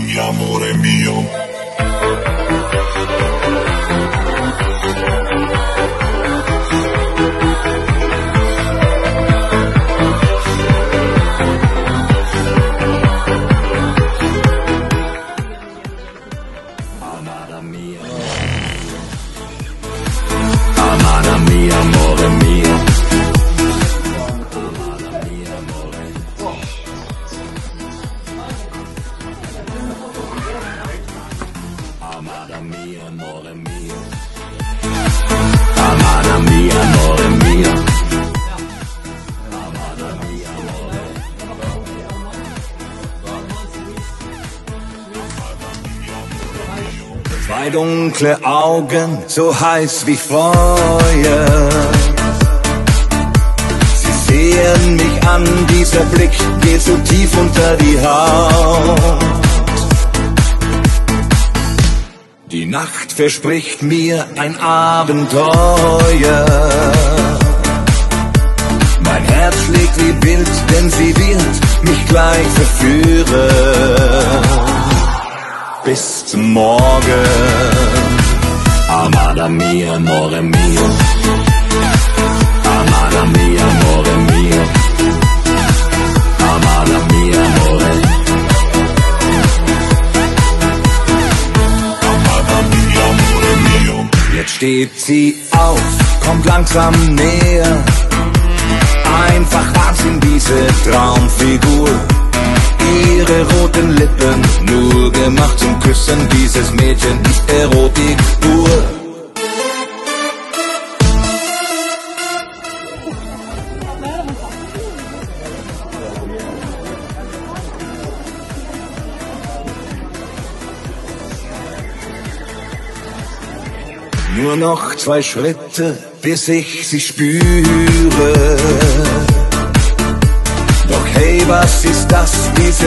mia, amore mio. Amada mia, amada mia, amore mio. Amada mia, amore. Amada mia, amore mio. Amada mia, amore mio. Amada mia, amore. Zwei dunkle Augen, so heiß wie Feuer. Sie sehen mich an, dieser Blick geht so tief unter die Haut. Die Nacht verspricht mir ein Abenteuer. Mein Herz schlägt wie wild, denn sie wird mich gleich verführen. Bis zum Morgen. Amada mia, amore mio. Amada mia, amore mio. Amada mia, amore. Amada mia, amore mio. Jetzt steht sie auf, kommt langsam näher. Einfach Wahnsinn, diese Traumfigur. Ihre roten Lippen, nur gemacht zum Küssen. Dieses Mädchen ist Erotik pur. Nur noch 2 Schritte, bis ich sie spüre. Doch hey, was ist das, diese